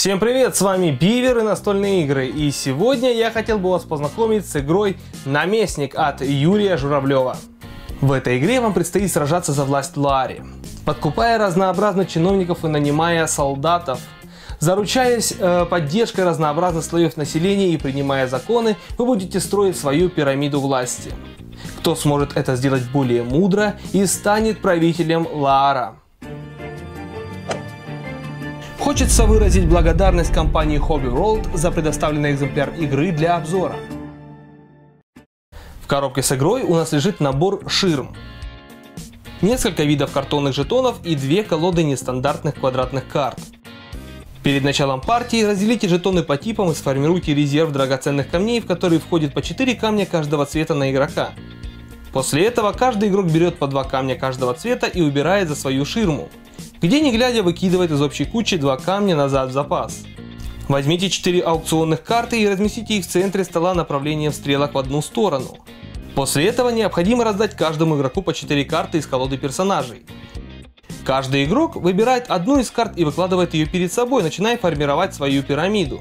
Всем привет, с вами Бивер и настольные игры, и сегодня я хотел бы вас познакомить с игрой «Наместник» от Юрия Журавлева. В этой игре вам предстоит сражаться за власть Лаари, подкупая разнообразных чиновников и нанимая солдатов. Заручаясь поддержкой разнообразных слоев населения и принимая законы, вы будете строить свою пирамиду власти. Кто сможет это сделать более мудро и станет правителем Лаара. Хочется выразить благодарность компании Hobby World за предоставленный экземпляр игры для обзора. В коробке с игрой у нас лежит набор ширм, несколько видов картонных жетонов и две колоды нестандартных квадратных карт. Перед началом партии разделите жетоны по типам и сформируйте резерв драгоценных камней, в который входит по 4 камня каждого цвета на игрока. После этого каждый игрок берет по 2 камня каждого цвета и убирает за свою ширму, где не глядя выкидывает из общей кучи 2 камня назад в запас. Возьмите 4 аукционных карты и разместите их в центре стола направлением стрелок в одну сторону. После этого необходимо раздать каждому игроку по 4 карты из колоды персонажей. Каждый игрок выбирает одну из карт и выкладывает ее перед собой, начиная формировать свою пирамиду.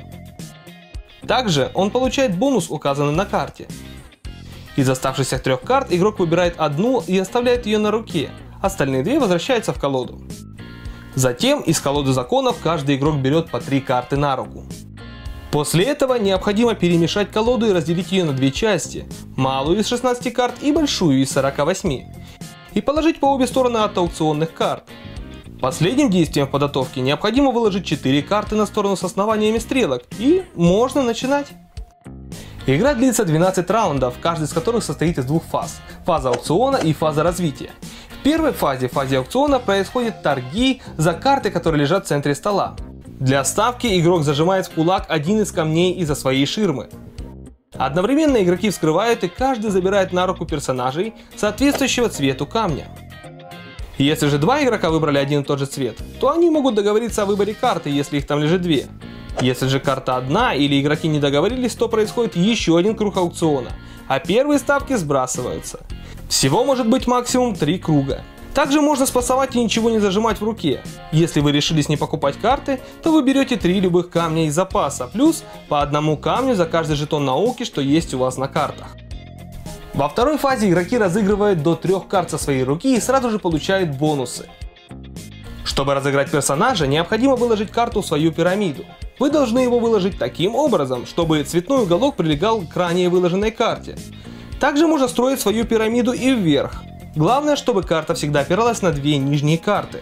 Также он получает бонус, указанный на карте. Из оставшихся 3 карт игрок выбирает одну и оставляет ее на руке, остальные 2 возвращаются в колоду. Затем из колоды законов каждый игрок берет по 3 карты на руку. После этого необходимо перемешать колоду и разделить ее на 2 части, малую из 16 карт и большую из 48, и положить по обе стороны от аукционных карт. Последним действием в подготовке необходимо выложить 4 карты на сторону с основаниями стрелок, и можно начинать. Игра длится 12 раундов, каждый из которых состоит из 2 фаз – фаза аукциона и фаза развития. В первой фазе аукциона происходят торги за карты, которые лежат в центре стола. Для ставки игрок зажимает в кулак один из камней из-за своей ширмы. Одновременно игроки вскрывают и каждый забирает на руку персонажей соответствующего цвету камня. Если же 2 игрока выбрали один и тот же цвет, то они могут договориться о выборе карты, если их там лежит 2. Если же карта одна или игроки не договорились, то происходит еще один круг аукциона, а первые ставки сбрасываются. Всего может быть максимум 3 круга. Также можно спасовать и ничего не зажимать в руке. Если вы решились не покупать карты, то вы берете 3 любых камня из запаса, плюс по 1 камню за каждый жетон науки, что есть у вас на картах. Во второй фазе игроки разыгрывают до 3 карт со своей руки и сразу же получают бонусы. Чтобы разыграть персонажа, необходимо выложить карту в свою пирамиду. Вы должны его выложить таким образом, чтобы цветной уголок прилегал к ранее выложенной карте. Также можно строить свою пирамиду и вверх. Главное, чтобы карта всегда опиралась на 2 нижние карты.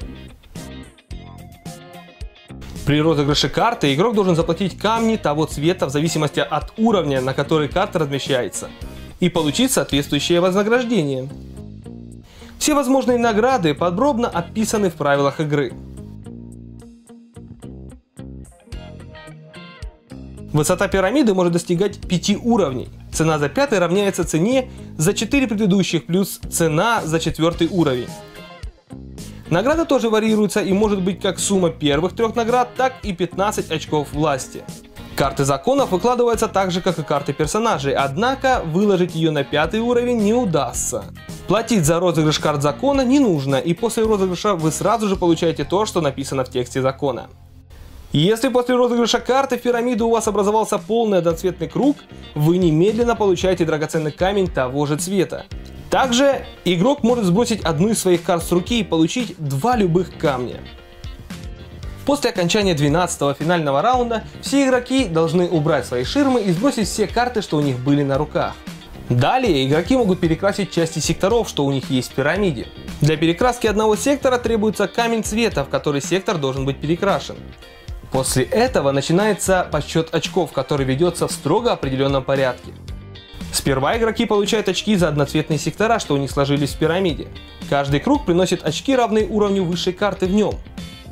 При розыгрыше карты игрок должен заплатить камни того цвета в зависимости от уровня, на который карта размещается, и получить соответствующее вознаграждение. Все возможные награды подробно описаны в правилах игры. Высота пирамиды может достигать 5 уровней. Цена за 5 равняется цене за 4 предыдущих плюс цена за 4 уровень. Награда тоже варьируется и может быть как сумма первых 3 наград, так и 15 очков власти. Карты законов выкладываются так же, как и карты персонажей, однако выложить ее на 5 уровень не удастся. Платить за розыгрыш карт закона не нужно, и после розыгрыша вы сразу же получаете то, что написано в тексте закона. Если после розыгрыша карты в пирамиду у вас образовался полный одноцветный круг, вы немедленно получаете драгоценный камень того же цвета. Также игрок может сбросить одну из своих карт с руки и получить 2 любых камня. После окончания 12-го финального раунда все игроки должны убрать свои ширмы и сбросить все карты, что у них были на руках. Далее игроки могут перекрасить части секторов, что у них есть в пирамиде. Для перекраски одного сектора требуется камень цвета, в который сектор должен быть перекрашен. После этого начинается подсчет очков, который ведется в строго определенном порядке. Сперва игроки получают очки за одноцветные сектора, что у них сложились в пирамиде. Каждый круг приносит очки, равные уровню высшей карты в нем.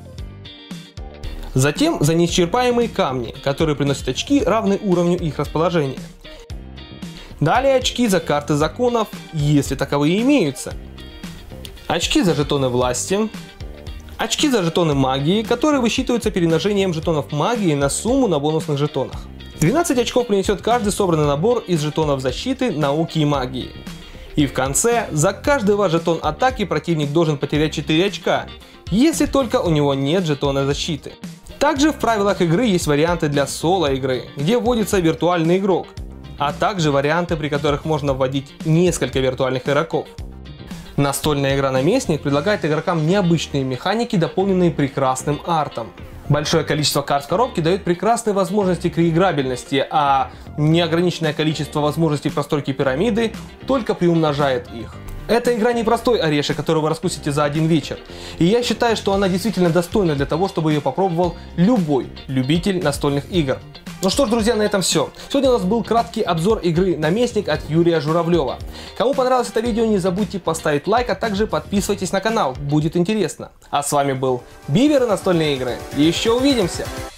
Затем за неисчерпаемые камни, которые приносят очки, равные уровню их расположения. Далее очки за карты законов, если таковые имеются. Очки за жетоны власти. Очки за жетоны магии, которые высчитываются перемножением жетонов магии на сумму на бонусных жетонах. 12 очков принесет каждый собранный набор из жетонов защиты, науки и магии. И в конце, за каждый ваш жетон атаки противник должен потерять 4 очка, если только у него нет жетона защиты. Также в правилах игры есть варианты для соло-игры, где вводится виртуальный игрок, а также варианты, при которых можно вводить несколько виртуальных игроков. Настольная игра «Наместник» предлагает игрокам необычные механики, дополненные прекрасным артом. Большое количество карт в коробке дает прекрасные возможности к реиграбельности, а неограниченное количество возможностей простройки пирамиды только приумножает их. Эта игра не простой орешек, который вы раскусите за один вечер. И я считаю, что она действительно достойна для того, чтобы ее попробовал любой любитель настольных игр. Ну что ж, друзья, на этом все. Сегодня у нас был краткий обзор игры «Наместник» от Юрия Журавлева. Кому понравилось это видео, не забудьте поставить лайк, а также подписывайтесь на канал, будет интересно. А с вами был Бивер и настольные игры. Еще увидимся!